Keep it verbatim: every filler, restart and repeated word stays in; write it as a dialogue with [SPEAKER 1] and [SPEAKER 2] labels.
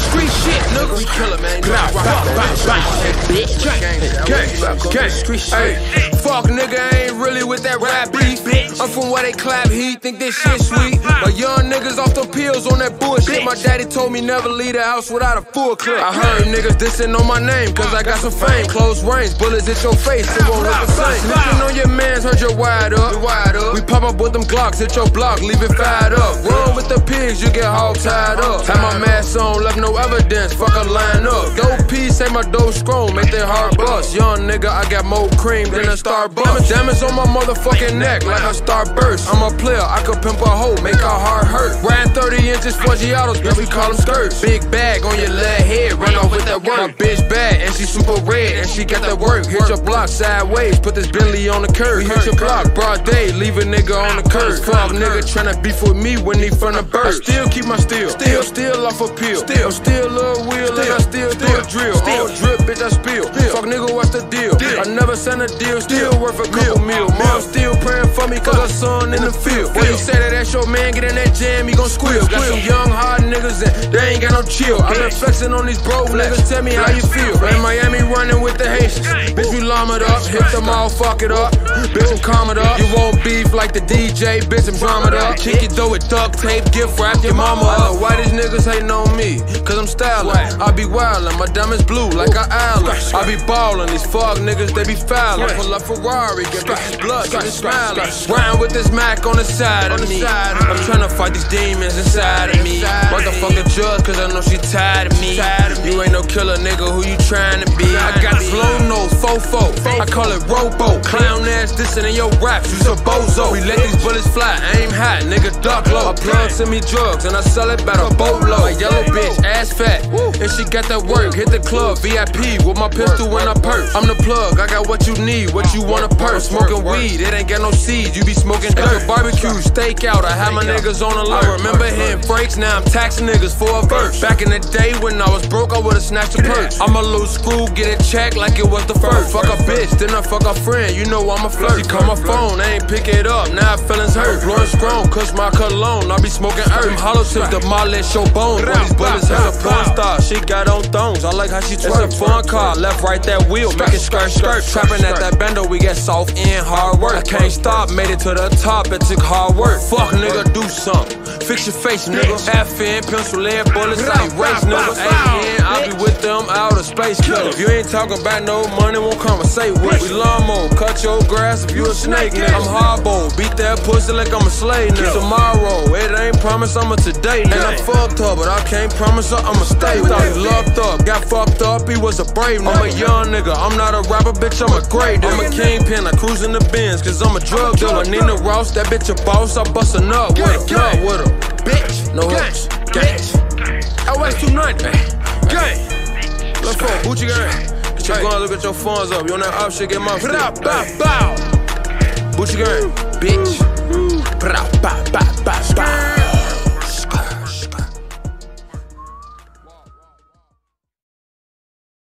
[SPEAKER 1] street shit, nigga. We kill it, man. Gang, hey, fuck nigga, ain't really with that rap beef. I'm from where they clap heat, think this shit sweet. But young niggas off the pills on that bullshit. My daddy told me never leave the house without a full clip. I heard niggas dissing on my name, cause I got some fame. Close range, bullets hit your face, it won't look the same. Snitching on your mans, heard you wired up. We pop up with them Glocks, hit your block, leave it fired up. Run with the pigs, you get hog tied up. Had my mask on, left no evidence, fuck a line up. Dope piece, say my dope scroll, make that heart bust. Young nigga, I got more cream than a Starbucks. Diamonds on my motherfucking neck, like a starburst. I'm a player, I could pimp a hoe, make her heart hurt. Riding thirty inches, fudgy autos, bitch, we call them skirts. Big bag on your little head, run off with that work. My bitch bad, and she super red, and she got that work. Hit your block sideways, put this Bentley on the curb. We hit your block, broad day, leave a nigga on the curb. Fuck nigga tryna beef with me when he from the bird. I still keep my steel, still, still off a pill. Still, I'm still a wheel, and I still do a drill. All drip, bitch, I spill. Fuck nigga, what's the deal? I never sent a deal, still worth a couple mil. Mom still praying for me, cause her son in the field. When you say that that's your man, get in that jam, he gon' squeal. Got some young, hard niggas and they ain't got no chill. I been flexing on these bro niggas, tell me how you feel. In Miami running with the Haitians, bitch, we llama it up, hit them all, fuck it up. Bitch, I'm calm it up. You won't beef like the D J, bitch, I'm drama it up. Kick it though with duct tape, gift wrap your mama up. I know why these niggas hating on me, cause I'm styling. I be wildin', my diamonds blue like an island. I be ballin', these fuck niggas, they be fouling. Pull up Ferrari, get bitches blood, get it smiling. Riding with this Mac on the side of me. I'm tryna fight these demons inside of me. Motherfucker judge, cause I know she tired of me. You ain't no killer, nigga, who you tryna be? I got slow nose, fofo, I call it robo. Clown ass dissing in your raps, you's a bozo. We let these bullets fly, aim high, nigga duck low. My plug send me drugs, and I sell it by the boatload. My yellow bitch, ass fat, and she got that work. Hit the club, V I P, with my pistol when I perk. I'm the plug, I got what you need, what you want a purse. Smoking weed, it ain't got no seeds, you be smoking dirt. Barbecue, steak out, I had my niggas on alert. I remember hitting brakes, now I'm taxing niggas for a verse. Back in the day when I was broke, I would've snatched a purse. I'm a loose screw, get it checked like it was the first. Fuck a bitch, then I fuck a friend, you know I'm a flirt. She call my phone, I ain't pick it up, now feelings hurt. Blowing strong, cuss my cologne, I be smoking earth. Them hollow tips demolish your bones, boy, these bullets hurt. A porn star, she got on thongs, I like how she twerk. It's a fun car, left, right, that wheel, make it skirt, skirt. Trapping at that bando, we get soft and hard work. I can't stop, made it to the top, it took hard work. Fuck nigga, do something, fix your face nigga. F N, pencil lead bullets, I erase nigga. A N, I be with them out of space killer. If you ain't talking about no money, won't conversate with. We lawnmower, cut your grass if you a snake nigga. I'm hardball, beat that pussy like I'm a slave nigga. Tomorrow, it ain't promise I'm a today nigga. And I'm fucked up, but I can't promise her I'ma stay. Thought he loved up, got fucked up, he was a brave nigga. I'm a young nigga, I'm not a rapper, bitch, I'm a great nigga. I'm a kingpin, I cruise in the Benz, cause I'm a drug dealer. Nina Ross, that bitch a boss, I bust a nut with her, nut with her. Bitch, no hooks, bitch. L S two ninety, gang. Lud Foe, Gucci gang. Get your guns, look at your phones up. You on that op shit, get my shit. Gucci gang, bitch.